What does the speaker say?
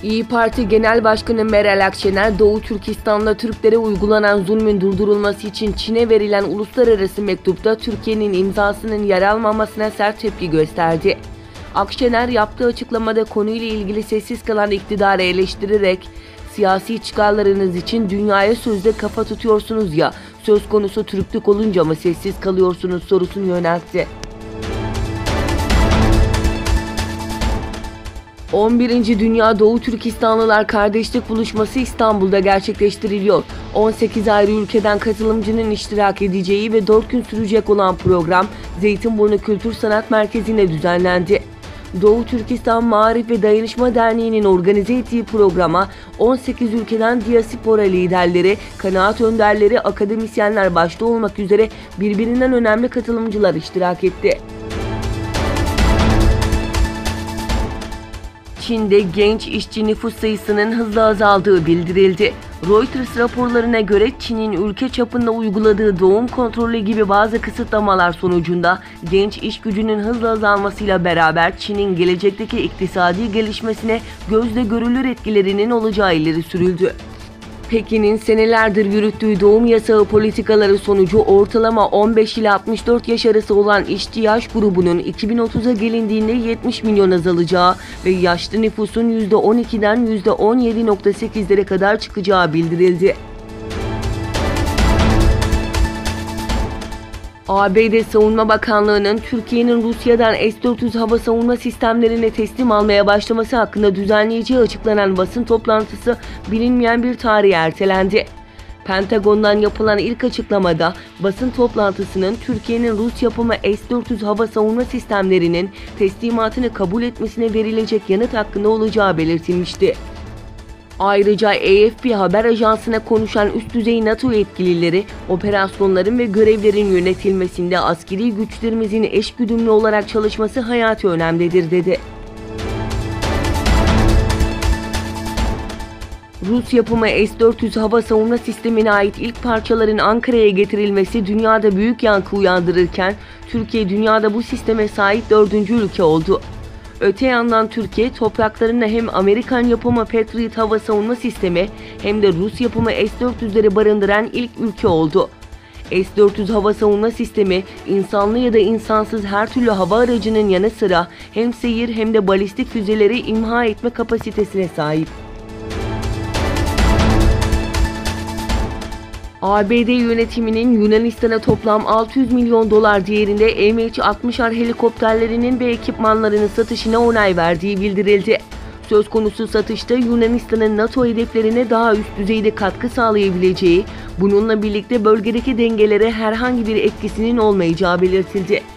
İYİ Parti Genel Başkanı Meral Akşener, Doğu Türkistan'da Türklere uygulanan zulmün durdurulması için Çin'e verilen uluslararası mektupta Türkiye'nin imzasının yer almamasına sert tepki gösterdi. Akşener yaptığı açıklamada konuyla ilgili sessiz kalan iktidarı eleştirerek, "Siyasi çıkarlarınız için dünyaya sözde kafa tutuyorsunuz ya, söz konusu Türklük olunca mı sessiz kalıyorsunuz?" sorusunu yöneltti. 11. Dünya Doğu Türkistanlılar Kardeşlik Buluşması İstanbul'da gerçekleştiriliyor. 18 ayrı ülkeden katılımcının iştirak edeceği ve 4 gün sürecek olan program Zeytinburnu Kültür Sanat Merkezi'nde düzenlendi. Doğu Türkistan Maarif ve Dayanışma Derneği'nin organize ettiği programa 18 ülkeden diaspora liderleri, kanaat önderleri, akademisyenler başta olmak üzere birbirinden önemli katılımcılar iştirak etti. Çin'de genç işçi nüfus sayısının hızla azaldığı bildirildi. Reuters raporlarına göre Çin'in ülke çapında uyguladığı doğum kontrolü gibi bazı kısıtlamalar sonucunda genç iş gücünün hızla azalmasıyla beraber Çin'in gelecekteki iktisadi gelişmesine gözle görülür etkilerinin olacağı ileri sürüldü. Pekin'in senelerdir yürüttüğü doğum yasağı politikaları sonucu ortalama 15 ile 64 yaş arası olan işçi yaş grubunun 2030'a gelindiğinde 70 milyon azalacağı ve yaşlı nüfusun %12'den %17.8'lere kadar çıkacağı bildirildi. ABD Savunma Bakanlığı'nın Türkiye'nin Rusya'dan S-400 hava savunma sistemlerini teslim almaya başlaması hakkında düzenleyeceği açıklanan basın toplantısı bilinmeyen bir tarihe ertelendi. Pentagon'dan yapılan ilk açıklamada basın toplantısının Türkiye'nin Rus yapımı S-400 hava savunma sistemlerinin teslimatını kabul etmesine verilecek yanıt hakkında olacağı belirtilmişti. Ayrıca AFP haber ajansına konuşan üst düzey NATO yetkilileri, operasyonların ve görevlerin yönetilmesinde askeri güçlerimizin eşgüdümlü olarak çalışması hayati önemdedir dedi. Rus yapımı S-400 hava savunma sistemine ait ilk parçaların Ankara'ya getirilmesi dünyada büyük yankı uyandırırken, Türkiye dünyada bu sisteme sahip 4. ülke oldu. Öte yandan Türkiye topraklarında hem Amerikan yapımı Patriot hava savunma sistemi hem de Rus yapımı S-400'leri barındıran ilk ülke oldu. S-400 hava savunma sistemi insanlı ya da insansız her türlü hava aracının yanı sıra hem seyir hem de balistik füzeleri imha etme kapasitesine sahip. ABD yönetiminin Yunanistan'a toplam 600 milyon dolar değerinde MH-60R helikopterlerinin ve ekipmanlarının satışına onay verdiği bildirildi. Söz konusu satışta Yunanistan'ın NATO hedeflerine daha üst düzeyde katkı sağlayabileceği, bununla birlikte bölgedeki dengelere herhangi bir etkisinin olmayacağı belirtildi.